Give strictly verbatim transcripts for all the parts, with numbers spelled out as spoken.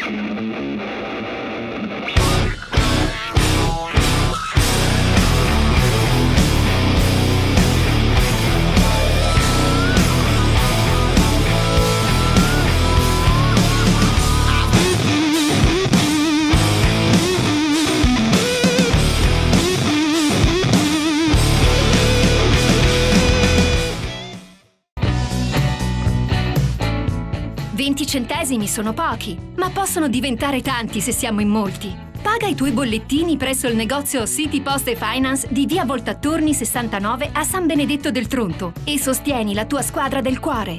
venti centesimi sono pochi, ma possono diventare tanti se siamo in molti. Paga i tuoi bollettini presso il negozio City Post e Finance di via Voltattorni sessantanove a San Benedetto del Tronto e sostieni la tua squadra del cuore.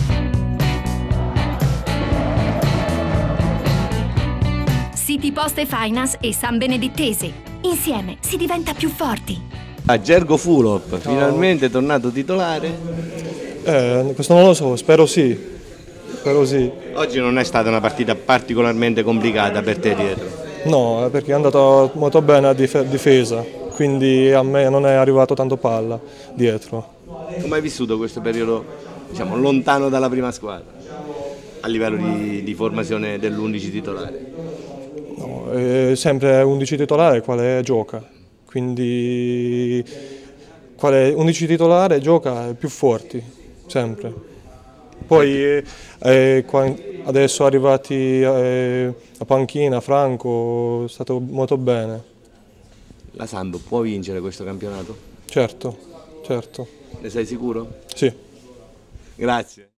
City Post e Finance e San Benedettese. Insieme si diventa più forti. A Gergo Fulop, finalmente è tornato titolare. Eh, questo non lo so, spero sì. Spero sì. Oggi non è stata una partita particolarmente complicata per te dietro? No, perché è andato molto bene a dif difesa, quindi a me non è arrivato tanto palla dietro. Come hai vissuto questo periodo, diciamo, lontano dalla prima squadra, a livello di, di formazione dell'undici titolare? No, è sempre undici titolare quale gioca, quindi quale undici titolare gioca più forti, sempre. Poi eh, adesso arrivati eh, a panchina, Franco, è stato molto bene. La Samp può vincere questo campionato? Certo, certo. Ne sei sicuro? Sì. Grazie.